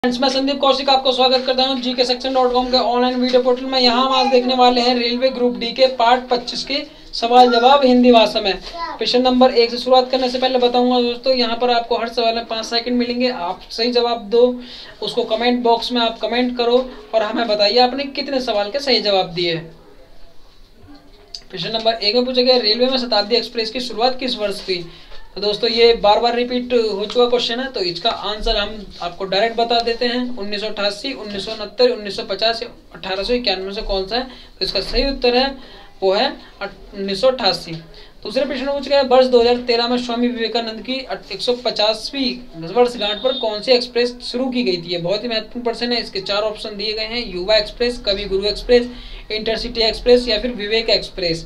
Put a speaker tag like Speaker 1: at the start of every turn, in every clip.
Speaker 1: मैं संदीप कौशिक आपको स्वागत करता हूं GKSection.com के ऑनलाइन वीडियो पोर्टल में। यहाँ हम आज देखने वाले हैं रेलवे ग्रुप डी के पार्ट 25 के सवाल जवाब हिंदी भाषा में। क्वेश्चन नंबर 1 से शुरुआत करने से पहले बताऊंगा दोस्तों, यहाँ पर आपको हर सवाल में 5 सेकंड मिलेंगे। आप सही जवाब दो, उसको कमेंट बॉक्स में आप कमेंट करो और हमें बताइए आपने कितने सवाल के सही जवाब दिए। क्वेश्चन नंबर 1 में पूछा गया, रेलवे में शताब्दी एक्सप्रेस की शुरुआत किस वर्ष हुई। तो दोस्तों ये बार बार रिपीट हो चुका क्वेश्चन है, तो इसका आंसर हम आपको डायरेक्ट बता देते हैं। 1988, 1969, 1950 या 1891 में से कौन सा है। तो इसका सही उत्तर है वो है 1988। दूसरे प्रश्न में पूछा गया, वर्ष 2013 में स्वामी विवेकानंद की 150वीं वर्षगांठ पर कौन सी एक्सप्रेस शुरू की गई थी। ये बहुत ही महत्वपूर्ण प्रश्न है। इसके 4 ऑप्शन दिए गए हैं, युवा एक्सप्रेस, कवि गुरु एक्सप्रेस, इंटरसिटी एक्सप्रेस या फिर विवेक एक्सप्रेस।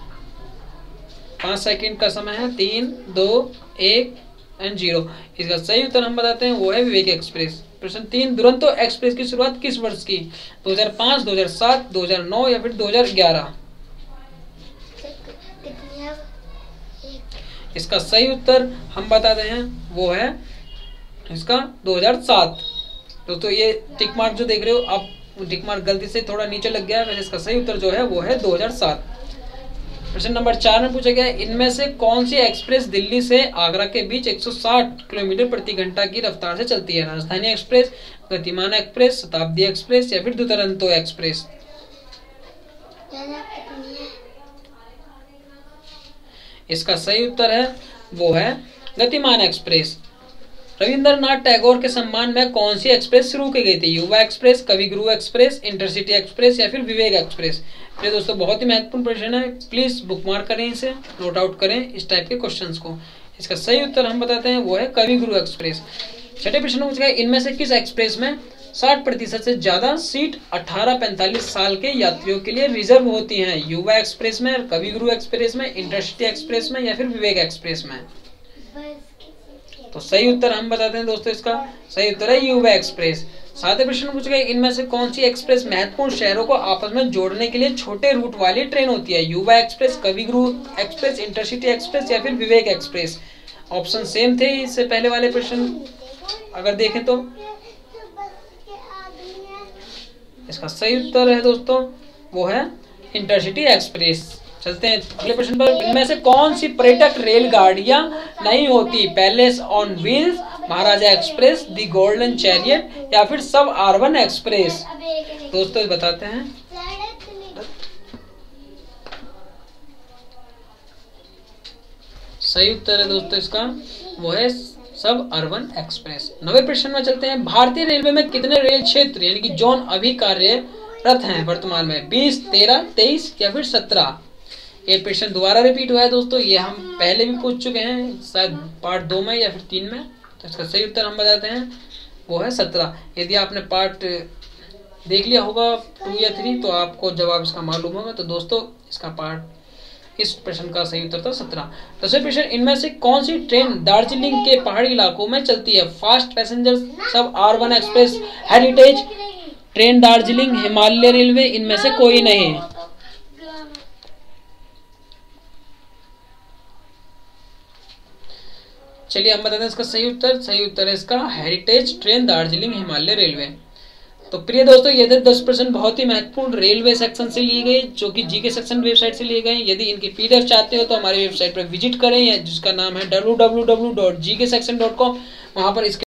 Speaker 1: 5 सेकंड का समय है, 3, 2, 1 एंड 0। इसका सही उत्तर हम बताते हैं वो है विवेक एक्सप्रेस। प्रश्न 3, दुरंतो एक्सप्रेस की शुरुआत किस वर्ष की। 2005, 2007, 2009 या फिर 2011। इसका सही उत्तर हम बताते हैं वो है इसका 2007। दोस्तों ये टिक मार्क जो देख रहे हो आप, टिक मार्क गलती से थोड़ा नीचे लग गया है, वैसे इसका सही उत्तर जो है वो है 2007। प्रश्न नंबर 4 में पूछा गया, इनमें से कौन सी एक्सप्रेस दिल्ली से आगरा के बीच 160 किलोमीटर प्रति घंटा की रफ्तार से चलती है। राजधानी एक्सप्रेस, गतिमान एक्सप्रेस, शताब्दी एक्सप्रेस या फिर दुरंतो एक्सप्रेस। इसका सही उत्तर है वो है गतिमान एक्सप्रेस। रविंद्रनाथ टैगोर के सम्मान में कौन सी एक्सप्रेस शुरू की गई थी। युवा एक्सप्रेस, कवि गुरु एक्सप्रेस, इंटरसिटी एक्सप्रेस या फिर विवेक एक्सप्रेस। ये दोस्तों बहुत ही महत्वपूर्ण प्रश्न है, प्लीज बुकमार्क करें, इसे नोट आउट करें इस टाइप के क्वेश्चंस को। इसका सही उत्तर हम बताते हैं वो है कवि गुरु एक्सप्रेस। छठे प्रश्न में पूछा गया, इनमें से किस एक्सप्रेस में 60% से ज्यादा सीट 18-45 साल के यात्रियों के लिए रिजर्व होती हैं। युवा एक्सप्रेस में, कवि गुरु एक्सप्रेस में, इंटरसिटी एक्सप्रेस में या फिर विवेक एक्सप्रेस में। तो सही उत्तर हम बताते हैं दोस्तों, इसका सही उत्तर है युवा एक्सप्रेस। 7वें प्रश्न में पूछा गया, इनमें से कौन सी एक्सप्रेस महत्वपूर्ण शहरों को आपस में जोड़ने के लिए छोटे रूट वाली ट्रेन होती है। युवा एक्सप्रेस, कवि गुरु एक्सप्रेस, इंटरसिटी एक्सप्रेस या फिर विवेक एक्सप्रेस। ऑप्शन सेम थे इससे पहले वाले प्रश्न अगर देखें तो। इसका सही उत्तर है दोस्तों वो है इंटरसिटी एक्सप्रेस। चलते हैं अगले प्रश्न पर, इनमें से कौन सी पर्यटक रेलगाड़ियां नहीं होती। Palace on Wheels, Maharaja Express, the Golden Chariot या फिर सब अर्बन एक्सप्रेस। दोस्तों बताते हैं, सही उत्तर है दोस्तों इसका वो है सब अर्बन एक्सप्रेस। 9वें प्रश्न में चलते हैं, भारतीय रेलवे में कितने रेल क्षेत्र यानी कि जोन अभी कार्यरत हैं वर्तमान में। 20, 13, 23 या फिर 17। ये प्रश्न दोबारा रिपीट हुआ है दोस्तों, ये हम पहले भी पूछ चुके हैं शायद पार्ट 2 में या फिर 3 में। तो इसका सही उत्तर हम बताते हैं वो है 17। यदि आपने पार्ट देख लिया होगा 2 या 3 तो आपको जवाब इसका मालूम होगा। तो दोस्तों इसका पार्ट, इस प्रश्न का सही उत्तर था 17। 10वें प्रश्न, इनमें से कौन सी ट्रेन दार्जिलिंग के पहाड़ी इलाकों में चलती है। Fast passenger, suburban express, heritage train, Darjeeling, Himalaya railway, इनमें से कोई नहीं। चलिए हम बताते हैं इसका सही उत्तर। सही उत्तर है इसका heritage train, Darjeeling, Himalaya railway. तो प्रिय दोस्तों ये 10% बहुत ही महत्वपूर्ण रेलवे सेक्शन से लिए गए, जो कि जीके सेक्शन वेबसाइट से लिए गए। यदि इनकी पीडीएफ चाहते हो तो हमारी वेबसाइट पर विजिट करें, जिसका नाम है www.gksection.com। वहां पर इसके